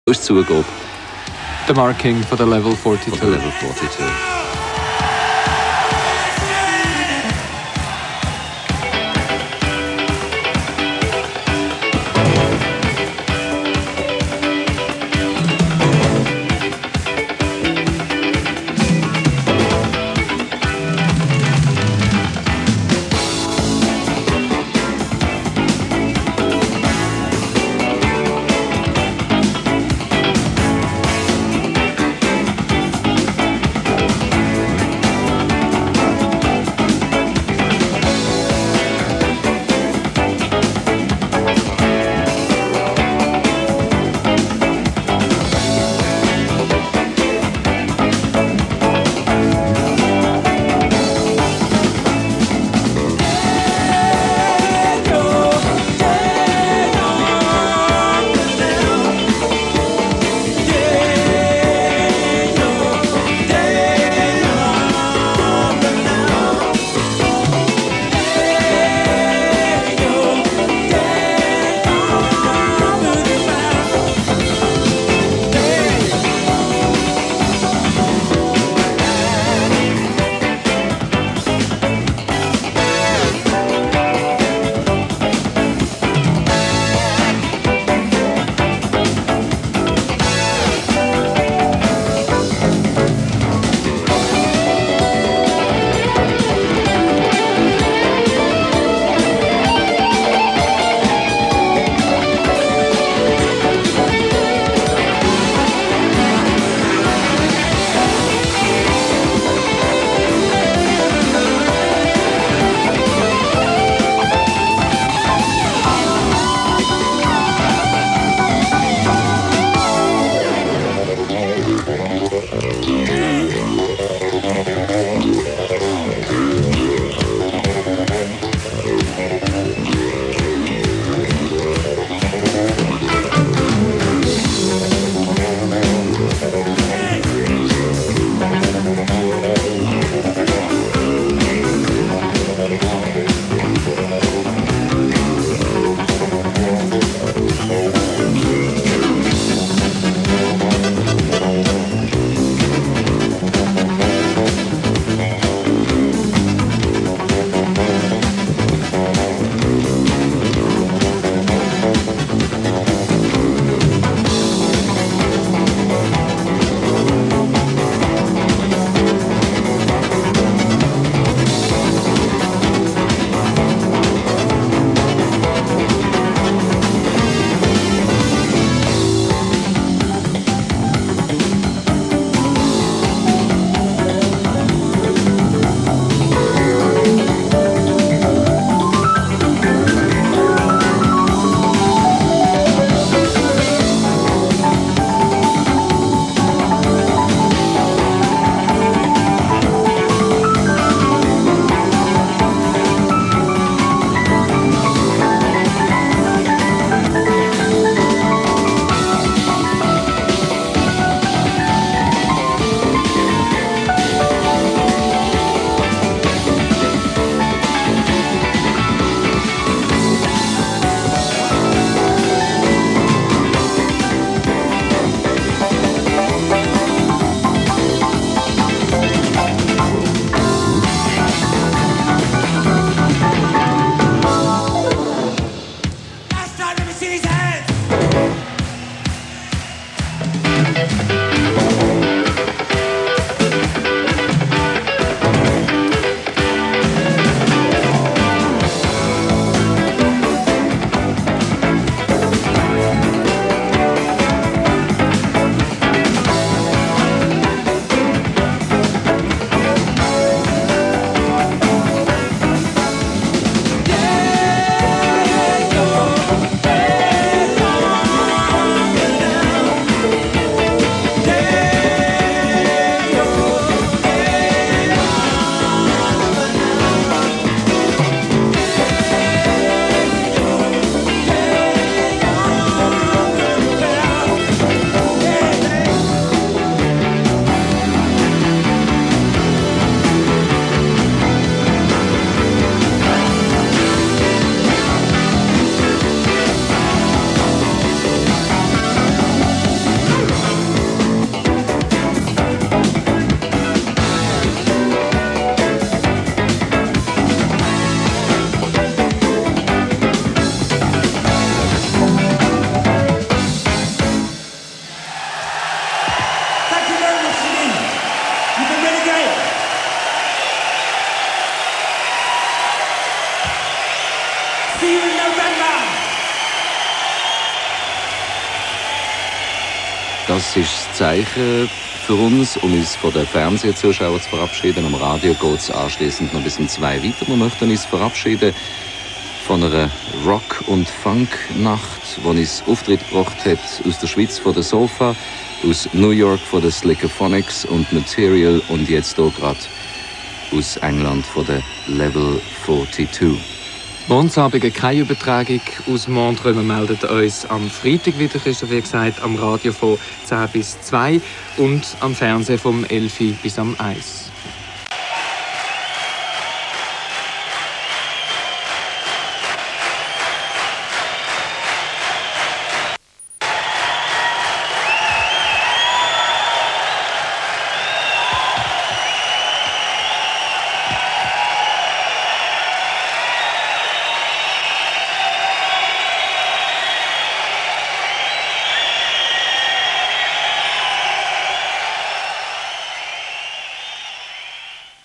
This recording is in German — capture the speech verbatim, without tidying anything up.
Zugabe. The marking for the level forty-two. For the level forty-two. Das ist das Zeichen für uns, um uns von den Fernsehzuschauern zu verabschieden. Am Radio geht es anschliessend noch bis um zwei weiter. Wir möchten uns verabschieden von einer Rock- und Funk-Nacht, die uns Auftritt gebracht hat aus der Schweiz von der Sofa, aus New York von der Slickophonics und Material und jetzt hier gerade aus England von der Level zweiundvierzig. Morgensabend keine Übertragung aus Montreux. Wir melden uns am Freitag wieder, Christoph, wie gesagt, am Radio von zehn bis zwei und am Fernsehen vom elf bis am eins.